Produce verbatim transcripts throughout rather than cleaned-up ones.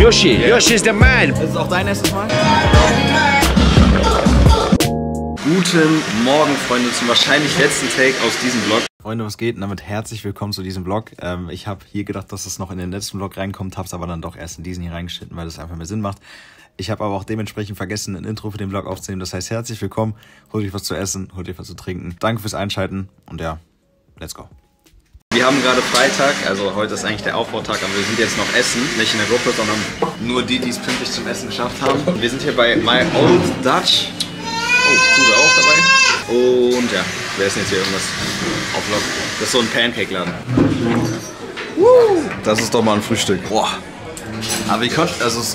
Yoshi, yeah. Yoshi ist der Mann. Das ist auch dein erstes Mal? Guten Morgen, Freunde, zum wahrscheinlich letzten Take aus diesem Vlog. Freunde, was geht? Und damit herzlich willkommen zu diesem Vlog. Ähm, ich habe hier gedacht, dass es noch in den letzten Vlog reinkommt, habe es aber dann doch erst in diesen hier reingeschnitten, weil das einfach mehr Sinn macht. Ich habe aber auch dementsprechend vergessen, ein Intro für den Vlog aufzunehmen. Das heißt, herzlich willkommen, holt euch was zu essen, holt euch was zu trinken. Danke fürs Einschalten und ja, let's go. Wir haben gerade Freitag, also heute ist eigentlich der Aufbautag, aber wir sind jetzt noch essen. Nicht in der Gruppe, sondern nur die, die es pünktlich zum Essen geschafft haben. Wir sind hier bei My Old Dutch. Oh, Tude auch dabei. Und ja, wir essen jetzt hier irgendwas auf Vlog. Das ist so ein Pancake-Laden. Das ist doch mal ein Frühstück. Boah. Aber wie konnte, also es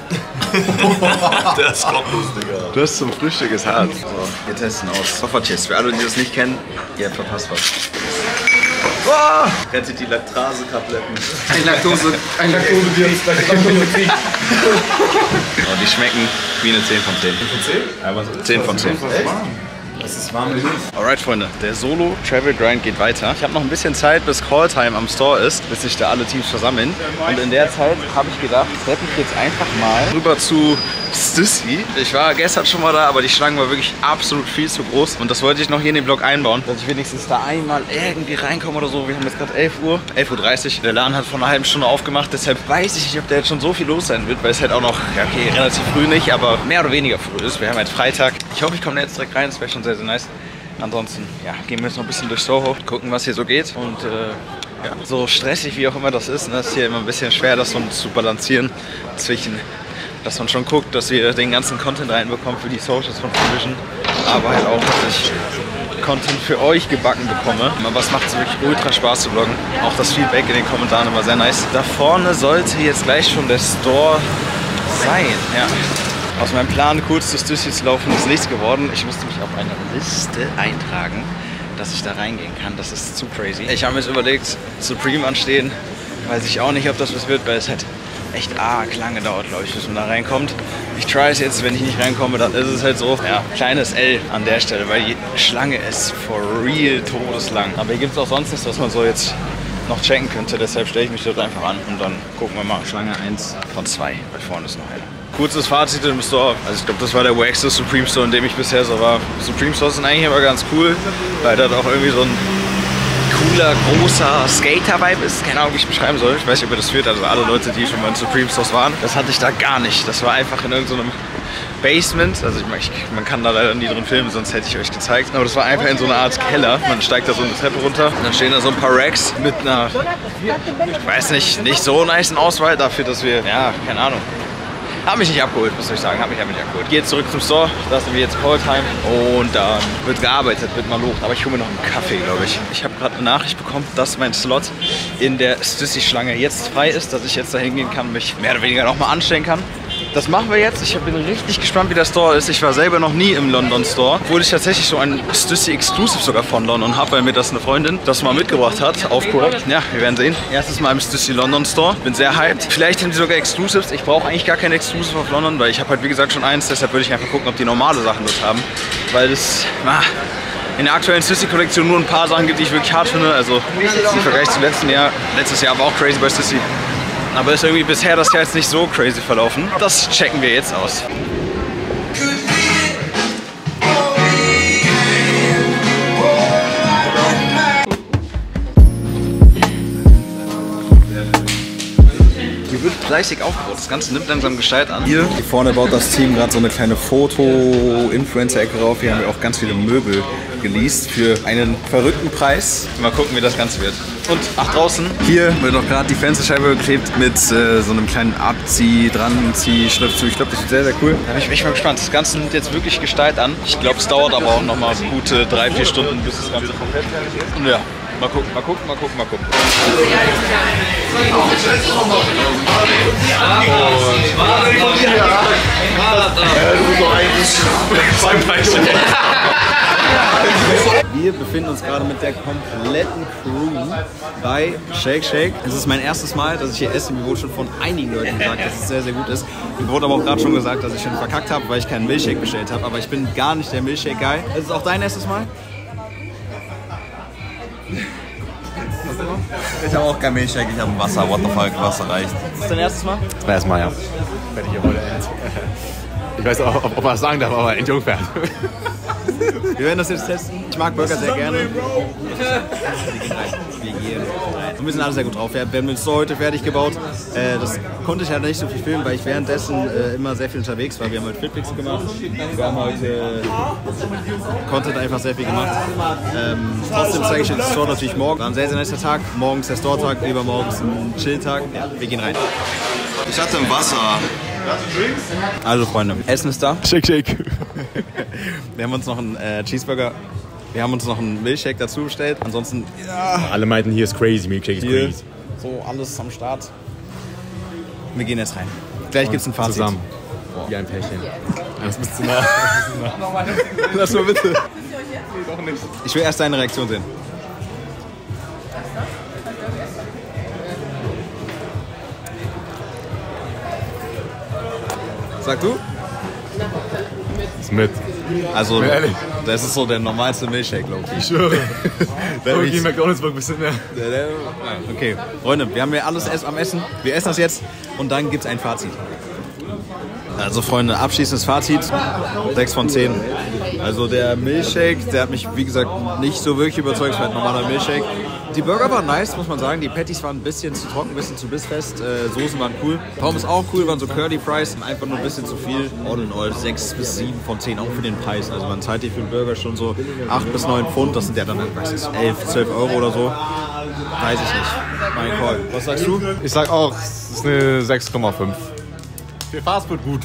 Der ist kopflos, Digga. Das zum Frühstück ist hart. So, wir testen aus. Koffertest. Für alle, die das nicht kennen, ihr habt verpasst was. Oh! Rettet die Laktase-Tabletten. Ein Laktose, ein Laktosedienst, Laktosedienst. Oh, die schmecken wie eine zehn von zehn. zehn von zehn. Das ist warm. Alright, Freunde, der Solo Travel Grind geht weiter. Ich habe noch ein bisschen Zeit, bis Calltime am Store ist, bis sich da alle Teams versammeln. Und in der Zeit habe ich gedacht, treffe ich jetzt einfach mal rüber zu Stussy. Ich war gestern schon mal da, aber die Schlange war wirklich absolut viel zu groß. Und das wollte ich noch hier in den Vlog einbauen, dass ich wenigstens da einmal irgendwie reinkomme oder so. Wir haben jetzt gerade elf Uhr, elf Uhr dreißig. Der Laden hat vor einer halben Stunde aufgemacht, deshalb weiß ich nicht, ob da jetzt schon so viel los sein wird, weil es halt auch noch, ja okay, relativ früh nicht, aber mehr oder weniger früh ist. Wir haben halt Freitag. Ich hoffe, ich komme jetzt direkt rein, das wäre schon sehr, sehr nice. Ansonsten, ja, gehen wir jetzt noch ein bisschen durch Soho, gucken, was hier so geht. Und äh, ja, so stressig wie auch immer das ist, ne, ist hier immer ein bisschen schwer, das so zu balancieren zwischen, dass man schon guckt, dass wir den ganzen Content reinbekommen für die Socials von Vision, aber halt auch, dass ich Content für euch gebacken bekomme. Aber es macht wirklich ultra Spaß zu vloggen. Auch das Feedback in den Kommentaren war sehr nice. Da vorne sollte jetzt gleich schon der Store sein, ja. Aus meinem Plan, kurz zu Stussy zu laufen, ist nichts geworden. Ich musste mich auf eine Liste eintragen, dass ich da reingehen kann. Das ist zu crazy. Ich habe mir jetzt überlegt, Supreme anstehen. Weiß ich auch nicht, ob das was wird, weil es halt echt arg lange dauert, glaube ich, bis man da reinkommt. Ich try es jetzt, wenn ich nicht reinkomme, dann ist es halt so. Ja, kleines L an der Stelle, weil die Schlange ist for real todeslang. Aber hier gibt es auch sonst nichts, was man so jetzt noch checken könnte. Deshalb stelle ich mich dort einfach an und dann gucken wir mal. Schlange eins von zwei, weil vorne ist noch eine. Kurzes Fazit im Store. Also ich glaube, das war der wackste Supreme Store, in dem ich bisher so war. Supreme Stores sind eigentlich immer ganz cool, weil da auch irgendwie so ein cooler, großer Skater-Vibe ist. Keine Ahnung, wie ich es beschreiben soll. Ich weiß nicht, ob ihr das fühlt. Also alle Leute, die schon mal in Supreme Stores waren, das hatte ich da gar nicht. Das war einfach in irgendeinem Basement. Also ich, ich, man kann da leider nie drin filmen, sonst hätte ich euch gezeigt. Aber das war einfach in so einer Art Keller. Man steigt da so eine Treppe runter und dann stehen da so ein paar Racks mit einer, ich weiß nicht, nicht so nicen Auswahl dafür, dass wir, ja, keine Ahnung. Hat mich nicht abgeholt, muss ich sagen. Hat mich einfach nicht abgeholt. Ich gehe jetzt zurück zum Store. Da sind wir jetzt Calltime. Und dann wird gearbeitet, wird mal locht. Aber ich hole mir noch einen Kaffee, glaube ich. Ich habe gerade eine Nachricht bekommen, dass mein Slot in der Stussy-Schlange jetzt frei ist. Dass ich jetzt da hingehen kann und mich mehr oder weniger nochmal anstellen kann. Das machen wir jetzt. Ich bin richtig gespannt, wie der Store ist. Ich war selber noch nie im London Store. Obwohl ich tatsächlich so ein Stussy Exclusive sogar von London habe, weil mir das eine Freundin das mal mitgebracht hat. Auf Kurs. Ja, wir werden sehen. Erstes Mal im Stussy London Store. Bin sehr hyped. Vielleicht haben die sogar Exclusives. Ich brauche eigentlich gar keine Exclusive auf London, weil ich habe halt wie gesagt schon eins. Deshalb würde ich einfach gucken, ob die normale Sachen dort haben. Weil das ah, in der aktuellen Stussy-Kollektion nur ein paar Sachen gibt, die ich wirklich hart finde. Also im Vergleich zum letzten Jahr. Letztes Jahr war auch crazy bei Stussy. Aber ist irgendwie bisher das Jahr jetzt nicht so crazy verlaufen. Das checken wir jetzt aus. Hier wird fleißig aufgebaut. Das Ganze nimmt langsam Gestalt an. Hier, hier vorne baut das Team gerade so eine kleine Foto-Influencer-Ecke rauf. Hier haben wir auch ganz viele Möbel geleast für einen verrückten Preis. Mal gucken, wie das Ganze wird. Und ach, draußen, hier wird noch gerade die Fensterscheibe geklebt mit äh, so einem kleinen Abzieh, Dranzieh-Schriftzug. Ich glaube, das wird sehr, sehr cool. Da bin ich echt mal gespannt. Das Ganze nimmt jetzt wirklich Gestalt an. Ich glaube, es dauert aber auch noch mal gute drei, vier Stunden, bis das Ganze komplett fertig ist. Und ja, mal gucken, mal gucken, mal gucken, mal gucken. Wir befinden uns gerade mit der kompletten Crew bei Shake Shake. Es ist mein erstes Mal, dass ich hier esse. Mir wurde schon von einigen Leuten gesagt, dass es sehr, sehr gut ist. Mir wurde aber auch gerade schon gesagt, dass ich schon verkackt habe, weil ich keinen Milchshake bestellt habe. Aber ich bin gar nicht der Milchshake-Guy. Ist es auch dein erstes Mal? Was immer? Ich habe auch kein Milchshake, ich habe ein Wasser. What the fuck, Wasser reicht. Das ist dein erstes Mal? Das erste Mal, ja. Wenn ich hier heute end. Ich weiß auch, ob, ob man das sagen darf, aber Endjungfern. Wir werden das jetzt testen. Ich mag Burger sehr gerne. Wir gehen rein. Wir gehen rein. Und wir sind alle sehr gut drauf. Wir haben den Store heute fertig gebaut. Äh, das konnte ich halt nicht so viel filmen, weil ich währenddessen äh, immer sehr viel unterwegs war. Wir haben heute Flipflix gemacht. Wir haben heute äh, Content einfach sehr viel gemacht. Ähm, trotzdem zeige ich euch den Store natürlich morgen. War ein sehr, sehr nicer Tag. Morgens der Store-Tag, übermorgens ein Chill-Tag. Ja, wir gehen rein. Ich hatte ein Wasser. Also Freunde, Essen ist da. Shake, shake. Wir haben uns noch einen äh, Cheeseburger, wir haben uns noch einen Milchshake dazu bestellt. Ansonsten, ja. Alle meinten, hier ist crazy, Milkshake ist Hier, crazy. so alles am Start. Wir gehen jetzt rein. Gleich gibt's ein Fazit. Zusammen. Wie ein Pärchen. Das ist zu nah. Lass mal bitte. Ich will erst deine Reaktion sehen. Sag du? Ist mit. Also, ehrlich. das ist so der normalste Milchshake, glaube ich. Ich schwöre. Der Gehen McDonald's ein bisschen mehr. Okay, Freunde, wir haben ja alles am Essen. Wir essen das jetzt und dann gibt es ein Fazit. Also Freunde, abschließendes Fazit, sechs von zehn. Also der Milchshake, der hat mich wie gesagt nicht so wirklich überzeugt, es war ein normaler Milchshake. Die Burger waren nice, muss man sagen. Die Patties waren ein bisschen zu trocken, ein bisschen zu bissfest. Äh, Soßen waren cool. Pommes auch cool, waren so Curly Fries, einfach nur ein bisschen zu viel. All in all sechs bis sieben von zehn, auch für den Preis. Also man zahlt hier für den Burger schon so acht bis neun Pfund. Das sind ja dann, weiß ich, elf, zwölf Euro oder so. Weiß ich nicht. Mein Call. Was sagst du? Ich sag auch, es ist eine sechs Komma fünf. Für Fastfood gut.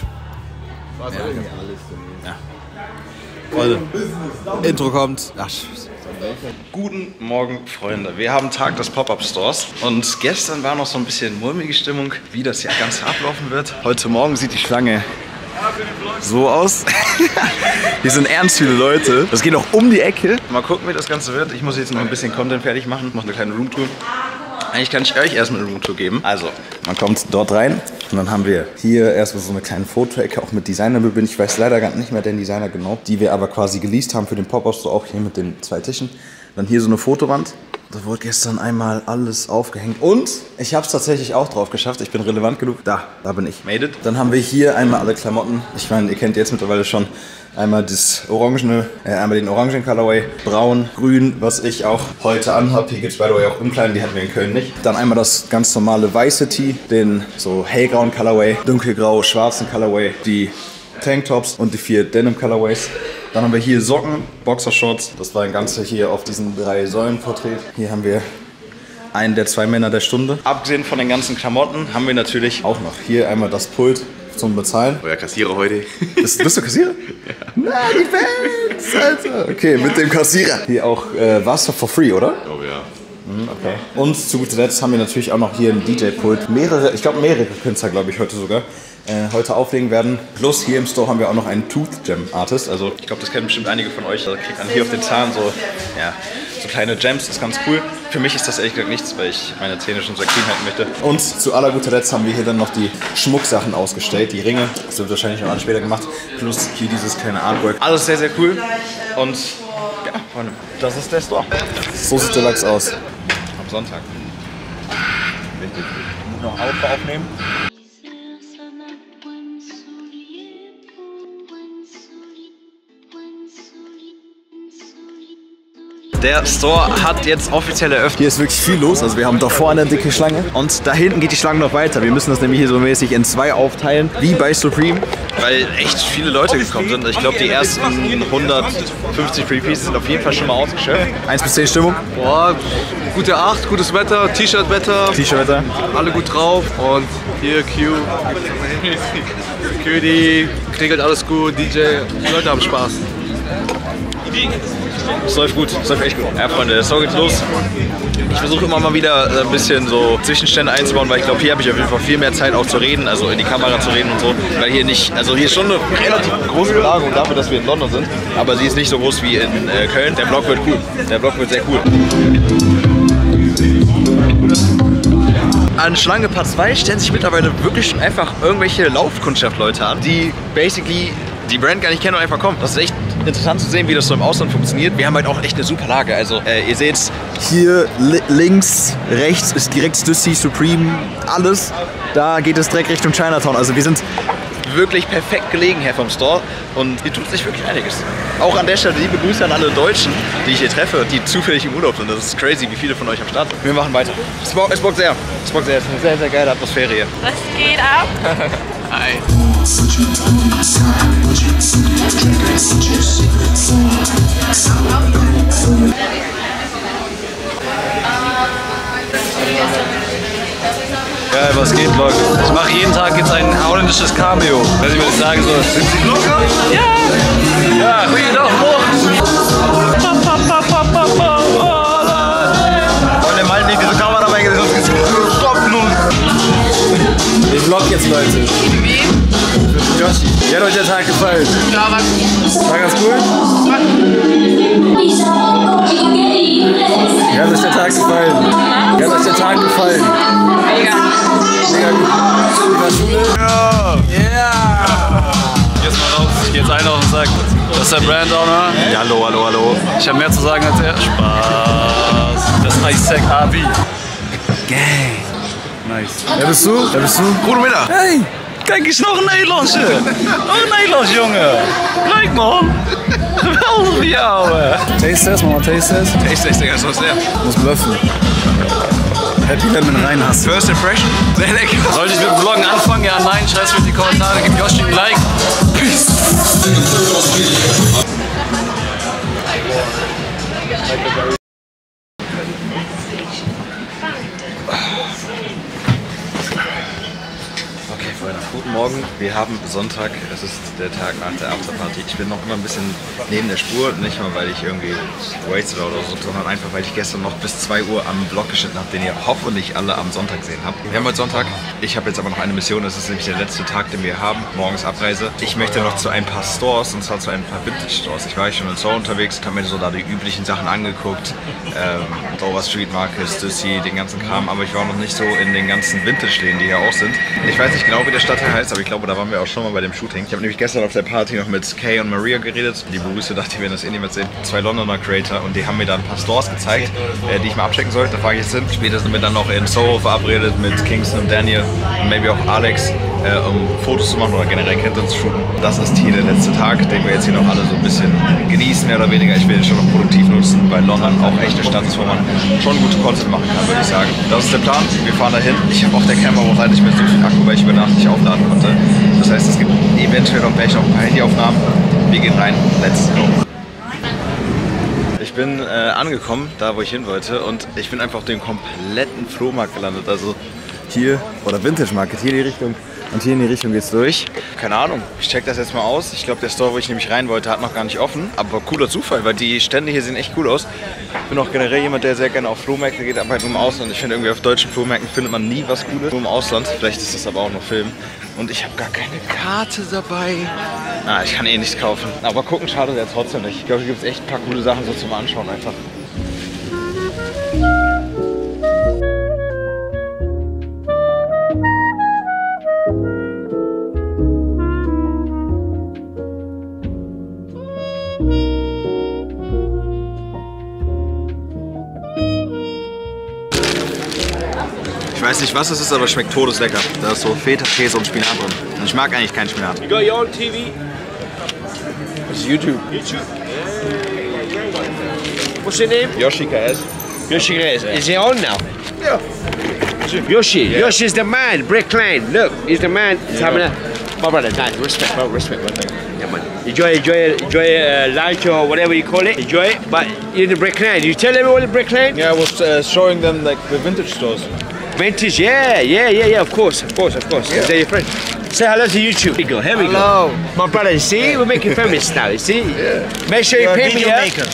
Ja. Freunde, Intro kommt. Ach, guten Morgen, Freunde. Wir haben Tag des Pop-Up-Stores und gestern war noch so ein bisschen mulmige Stimmung, wie das hier ganz ablaufen wird. Heute Morgen sieht die Schlange so aus. Hier sind ernst viele Leute. Das geht noch um die Ecke. Mal gucken, wie das Ganze wird. Ich muss jetzt noch ein bisschen Content fertig machen. Ich mache eine kleine Roomtour. Eigentlich kann ich euch erstmal eine Roomtour geben. Also, man kommt dort rein und dann haben wir hier erstmal so eine kleine Fotoecke, auch mit Designermöbeln. Ich weiß leider gar nicht mehr den Designer genau, die wir aber quasi geleast haben für den Pop-Up, so auch hier mit den zwei Tischen. Dann hier so eine Fotowand. Da wurde gestern einmal alles aufgehängt. Und ich habe es tatsächlich auch drauf geschafft. Ich bin relevant genug. Da, da bin ich. Made it. Dann haben wir hier einmal alle Klamotten. Ich meine, ihr kennt jetzt mittlerweile schon einmal das Orangene, äh, einmal den orangen Colorway, braun, grün, was ich auch heute anhabe. Hier gibt es by the way auch im Kleinen, die hatten wir in Köln nicht. Dann einmal das ganz normale weiße Tee, den so hellgrauen Colorway, dunkelgrau, schwarzen Colorway, die Tanktops und die vier Denim Colorways. Dann haben wir hier Socken, Boxershorts. Das war ein Ganze hier auf diesen drei Säulen Porträt. Hier haben wir einen der zwei Männer der Stunde. Abgesehen von den ganzen Klamotten haben wir natürlich auch noch hier einmal das Pult zum Bezahlen. Euer Kassierer heute. Bist, bist du Kassierer? Ja. Na, die Fans, Alter. Okay, mit dem Kassierer. Hier auch äh, Wasser for free, oder? Oh ja. Okay. Und zu guter Letzt haben wir natürlich auch noch hier ein D J-Pult. Mehrere, ich glaube mehrere Künstler, glaube ich, heute sogar. Äh, heute auflegen werden. Plus hier im Store haben wir auch noch einen Tooth Gem Artist. Also ich glaube, das kennen bestimmt einige von euch. Da kriegt man hier auf den Zahn so, ja, so kleine Gems. Das ist ganz cool. Für mich ist das ehrlich gesagt nichts, weil ich meine Zähne schon sehr clean halten möchte. Und zu aller guter Letzt haben wir hier dann noch die Schmucksachen ausgestellt. Die Ringe. Das wird wahrscheinlich noch alles später gemacht. Plus hier dieses kleine Artwork. Alles sehr, sehr cool. Und ja, Freunde, das ist der Store. So sieht der Lachs aus. Am Sonntag. Wichtig. Ich muss noch ein Auto aufnehmen. Der Store hat jetzt offiziell eröffnet. Hier ist wirklich viel los. Also wir haben davor eine dicke Schlange und da hinten geht die Schlange noch weiter. Wir müssen das nämlich hier so mäßig in zwei aufteilen, wie bei Supreme, weil echt viele Leute gekommen sind. Ich glaube, die ersten hundertfünfzig Free Pieces sind auf jeden Fall schon mal ausgeschöpft. eins bis zehn Stimmung. Boah, gute acht, gutes Wetter, T-Shirt-Wetter. T-Shirt-Wetter. Alle gut drauf und hier Q. Security, regelt alles gut, D J, die Leute haben Spaß. Es läuft gut, es läuft echt gut. Ja, Freunde, der Store geht los. Ich versuche immer mal wieder ein bisschen so Zwischenstände einzubauen, weil ich glaube, hier habe ich auf jeden Fall viel mehr Zeit auch zu reden, also in die Kamera zu reden und so. Weil hier nicht, also hier ist schon eine relativ große Belagerung dafür, dass wir in London sind. Aber sie ist nicht so groß wie in äh, Köln. Der Vlog wird cool. Der Vlog wird sehr cool. An Schlange Part zwei stellen sich mittlerweile wirklich schon einfach irgendwelche Laufkundschaft-Leute an, die basically die Brand gar nicht kennen und einfach kommen. Das ist echt interessant zu sehen, wie das so im Ausland funktioniert. Wir haben halt auch echt eine super Lage. Also äh, ihr seht hier li links, rechts ist direkt Stussy, Supreme, alles. Da geht es direkt Richtung Chinatown. Also wir sind wirklich perfekt gelegen hier vom Store und hier tut sich wirklich einiges. Auch an der Stelle liebe Grüße an alle Deutschen, die ich hier treffe, die zufällig im Urlaub sind. Das ist crazy, wie viele von euch am Start sind. Wir machen weiter. Es bockt, es bockt sehr. Es bockt sehr. Es ist eine sehr, sehr geile Atmosphäre hier. Was geht ab? Hi. Geil, was geht, Vlog? Ich mache jeden Tag jetzt ein holländisches Cameo. Wenn ich mir das sagen soll. Sind Sie Vlogger? Ja! Ja, goeie Dag, morgen! Und der meint nicht, diese Kamera weg, das ist Ich vlog jetzt, Leute. Wie? Yoshi, wie hat euch der Tag gefallen? Ja, war gut. War ganz cool? Wie hat euch der Tag gefallen? Wie hat euch der Tag gefallen? Mega. Mega gut. Wie war Schule? Ja! Yeah! Jetzt mal raus. Ich geh jetzt ein und sag, das ist der Brand Owner. Ja, hallo, hallo, hallo. Ich habe mehr zu sagen als er. Spaß. Das ist Isaac Abi. Gang. Nice. Wer bist du? Wer bist du? Goedemiddag. Hey, kijk eens nog een Nederlandse. Nog een Nederlands jongen. Leuk man. Geweldig voor jou. Taste test, Mama, taste test. Taste Tasting, das ist sehr. Muss bluffen. Happy Lemon rein hast. First Impression? Sehr lecker. Sollte ich mit dem Vloggen anfangen? Ja, nein, schreib's mir in die Kommentare. Gib Yoshi ein Like. Peace. Okay, Freunde, guten Morgen. Wir haben Sonntag, es ist der Tag nach der Afterparty. Ich bin noch immer ein bisschen neben der Spur, nicht mal weil ich irgendwie wasted oder so, sondern einfach weil ich gestern noch bis zwei Uhr am Vlog geschnitten habe, den ihr hoffentlich alle am Sonntag gesehen habt. Wir haben heute Sonntag, ich habe jetzt aber noch eine Mission, das ist nämlich der letzte Tag, den wir haben, morgens Abreise. Ich möchte noch zu ein paar Stores, und zwar zu ein paar Vintage-Stores. Ich war schon in Seoul unterwegs, habe mir so da die üblichen Sachen angeguckt, ähm, Dover Street Market, Stussy, den ganzen Kram, aber ich war noch nicht so in den ganzen Vintage-Läden, die hier auch sind. Ich weiß nicht genau, wie der Stadtteil heißt, aber ich glaube, da waren wir auch schon mal bei dem Shooting. Ich habe nämlich gestern auf der Party noch mit Kay und Maria geredet. Liebe Grüße, dachte ich, werden das eh niemand sehen. Zwei Londoner Creator und die haben mir da ein paar Stores gezeigt, äh, die ich mal abchecken sollte. Da fahre ich jetzt hin. Später sind wir dann noch in Soho verabredet mit Kingston und Daniel und maybe auch Alex, äh, um Fotos zu machen oder generell Content zu shooten. Das ist hier der letzte Tag, den wir jetzt hier noch alle so ein bisschen genießen, mehr oder weniger. Ich will den schon noch produktiv nutzen, weil London auch echt eine Stadt ist, wo man schon gute Content machen kann, würde ich sagen. Das ist der Plan. Wir fahren dahin. Ich habe auf der Kamera leider nicht mehr so viel Akku, weil ich über Nacht nicht aufladen konnte. Das heißt, es gibt eventuell noch Pech, noch ein paar Handyaufnahmen. Wir gehen rein. Let's go. Ich bin äh, angekommen, da wo ich hin wollte, und ich bin einfach auf dem kompletten Flohmarkt gelandet. Also hier, oder Vintage Market, hier in die Richtung. Und hier in die Richtung geht's durch. Keine Ahnung, ich check das jetzt mal aus. Ich glaube, der Store, wo ich nämlich rein wollte, hat noch gar nicht offen. Aber cooler Zufall, weil die Stände hier sehen echt cool aus. Ich bin auch generell jemand, der sehr gerne auf Flohmärkte geht, aber halt nur im Ausland. Ich finde irgendwie auf deutschen Flohmärkten findet man nie was Cooles. Nur im Ausland. Vielleicht ist das aber auch noch Film. Und ich habe gar keine Karte dabei. Ah, ich kann eh nichts kaufen. Aber gucken schadet ja trotzdem nicht. Ich glaube, hier gibt es echt ein paar coole Sachen so zum Anschauen einfach. Ich weiß nicht, was es ist, aber es schmeckt todeslecker. Da ist so Feta-Käse und Spinat drin. Und ich mag eigentlich keinen Spinat. You got your own T V? Das ist YouTube. YouTube? What's your name? Yoshi K S. Yoshi Reyes. Is he on now? Yeah. Yoshi. Yeah. Yoshi's the man. Brick Lane. Look, he's the man. He's having a... My brother, nice. Respect, bro. Respect, bro. Yeah, man. Enjoy, enjoy, enjoy uh, lunch or whatever you call it. Enjoy it. But you're in the Brick Lane. You tell everyone the Brick Lane? Yeah, I was uh, showing them like the vintage stores. Vintage, yeah, yeah, yeah, yeah, of course, of course, of course. Yeah. They're your friend. Say hello to YouTube. Here we go, here we Hello. go. My brother, you see? We're making famous now, you see? Yeah. Make sure you You're a pay me, video yeah? maker.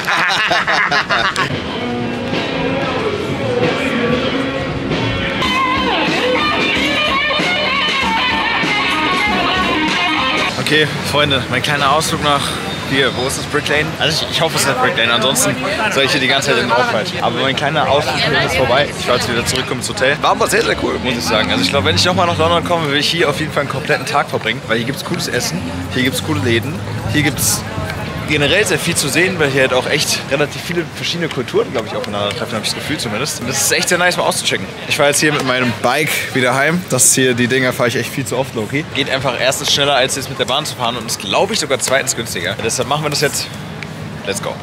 Okay, Freunde, mein kleiner Ausflug nach hier, wo ist das, Brick Lane? Also ich, ich hoffe, es ist Brick Lane, ansonsten soll ich hier die ganze Zeit in den Aufwald. Aber mein kleiner Ausflug ist vorbei. Ich war jetzt wieder zurück ins Hotel. War aber sehr, sehr cool, muss ich sagen. Also ich glaube, wenn ich nochmal nach London komme, will ich hier auf jeden Fall einen kompletten Tag verbringen. Weil hier gibt es cooles Essen, hier gibt es coole Läden, hier gibt es generell sehr viel zu sehen, weil hier halt auch echt relativ viele verschiedene Kulturen, glaube ich, aufeinandertreffen, habe ich das Gefühl zumindest. Und das ist echt sehr nice, mal auszuchecken. Ich fahre jetzt hier mit meinem Bike wieder heim. Das hier, die Dinger fahre ich echt viel zu oft, Loki. Geht einfach erstens schneller, als jetzt mit der Bahn zu fahren und ist, glaube ich, sogar zweitens günstiger. Deshalb machen wir das jetzt. Let's go.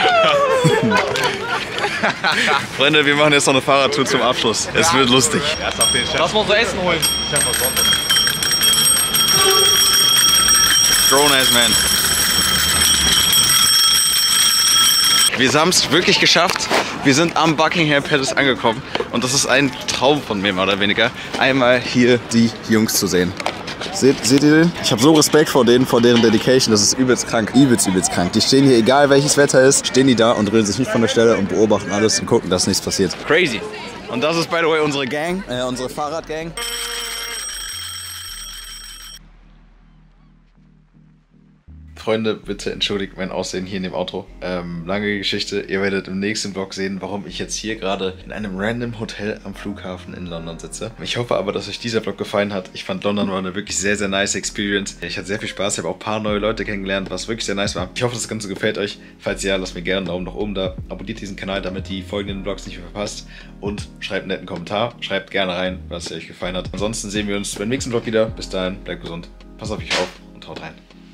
Freunde, wir machen jetzt noch eine Fahrradtour zum Abschluss. Es wird lustig. Lass mal unser Essen holen. Grown-ass man. Wir haben es wirklich geschafft. Wir sind am Buckingham Palace angekommen. Und das ist ein Traum von mir, mehr oder weniger. Einmal hier die Jungs zu sehen. Seht, seht ihr den? Ich habe so Respekt vor denen, vor deren Dedication. Das ist übelst krank. Übelst, übelst krank. Die stehen hier, egal welches Wetter ist, stehen die da und rühren sich nicht von der Stelle und beobachten alles und gucken, dass nichts passiert. Crazy. Und das ist, by the way, unsere Gang, äh, unsere Fahrradgang. Freunde, bitte entschuldigt mein Aussehen hier in dem Auto. Ähm, lange Geschichte. Ihr werdet im nächsten Vlog sehen, warum ich jetzt hier gerade in einem random Hotel am Flughafen in London sitze. Ich hoffe aber, dass euch dieser Vlog gefallen hat. Ich fand London war eine wirklich sehr, sehr nice Experience. Ich hatte sehr viel Spaß. Ich habe auch ein paar neue Leute kennengelernt, was wirklich sehr nice war. Ich hoffe, das Ganze gefällt euch. Falls ja, lasst mir gerne einen Daumen nach oben da. Abonniert diesen Kanal, damit die folgenden Vlogs nicht mehr verpasst. Und schreibt einen netten Kommentar. Schreibt gerne rein, was euch gefallen hat. Ansonsten sehen wir uns beim nächsten Vlog wieder. Bis dahin, bleibt gesund. Passt auf euch auf und haut rein.